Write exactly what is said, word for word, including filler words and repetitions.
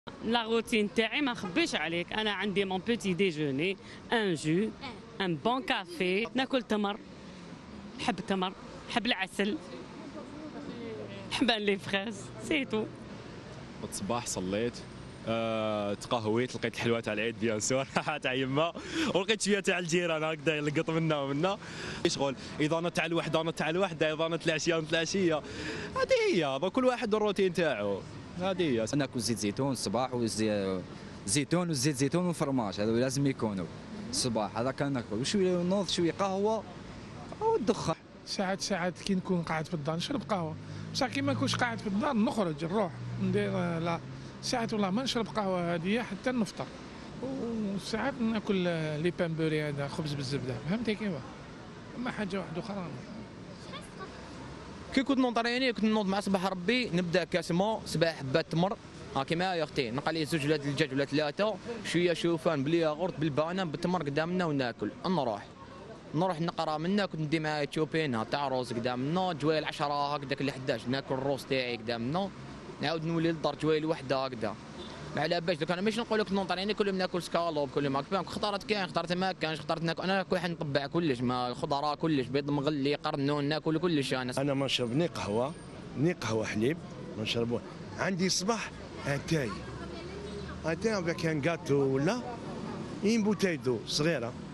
لا روتين تاعي ما نخبيش عليك، انا عندي مون بوتي ديجوني ان جو ان بون كافي، ناكل تمر، نحب التمر، نحب العسل، نحب لي فراز سي تو. الصباح صليت، أه تقهويت، لقيت الحلوه تاع العيد بيان سور تاع يما، ولقيت شويه تاع الجيران هكذا لقط منا ومنا. شغل اضانه تاع الوحده تاع الوحده، اضانه العشيه العشيه، هذه هي كل واحد الروتين تاعو، هذه هي. ناكل زيت زيتون الصباح، وزيتون وزيت زيتون وفرماج، هذا لازم يكونوا الصباح، هذا كان ناكل، وشويه نوض شويه قهوه والدخان. ساعات ساعات كي نكون قاعد في الدار نشرب قهوه، بصح كي ما نكونش قاعد في الدار نخرج نروح ندير لا ساعات والله ما نشرب قهوه هذه حتى نفطر، وساعات ناكل لي بان بوري هذا خبز بالزبده، فهمتي كيف؟ ما حاجه واحده اخرى. كي كنت نوض راني كنت نوض مع صباح ربي، نبدا كاس ماء سبع حبات تمر هاكي معايا يا اختي، نقلي زوج ولاد الدجاج ولا ثلاثه، شويه شوفان بالياغورت بالبانه بالتمر قدامنا وناكل، نروح نروح نقرا منا، كنت ندي معايا تشوبين تاع روز قدامنا، جويل عشرة هكذاك ل احداش ناكل الروز تاعي قدامنا، نعاود نولي للدار جويل وحده هكذا. ما على بالش دوك انا ماشي نقول لك نوض راني كل يوم ناكل سكالوب كل يوم هكا، اختارت كاين اختارت ما كانش، اختارت ناكل انا كل واحد نطبع كلش، ما الخضره كلش، بيض مغلي قرنون ناكل كلش. انا انا ما نشرب ني قهوه ني قهوه حليب، ما نشربو. عندي صباح اتاي اتاي كان جاتو ولا اين بوتاي دو صغيره